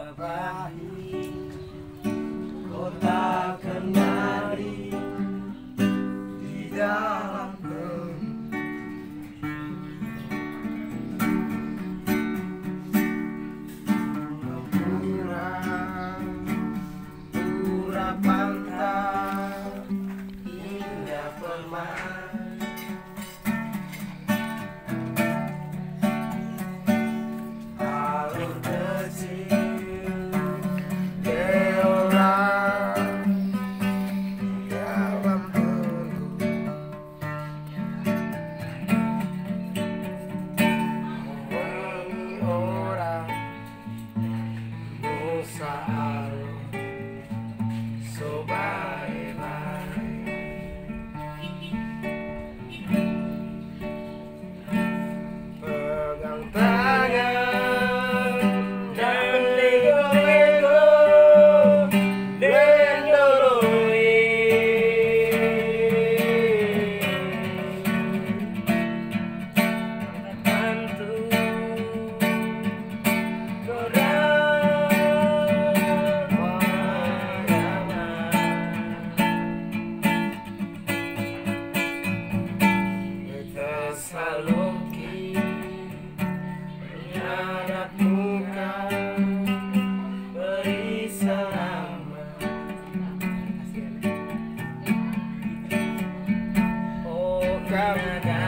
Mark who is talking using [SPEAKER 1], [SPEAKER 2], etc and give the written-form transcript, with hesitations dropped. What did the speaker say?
[SPEAKER 1] abadi, kota kenari di dalam pura pantai indah permai. Alur kecil geolang dalam teluk, mewangi orang Nusa Alu so bye-bye. Pegang tangan dan lego-lego dendoloi, bantu godang wayang Thessaloniki menyadap muka beri selamat. Oh, Kanada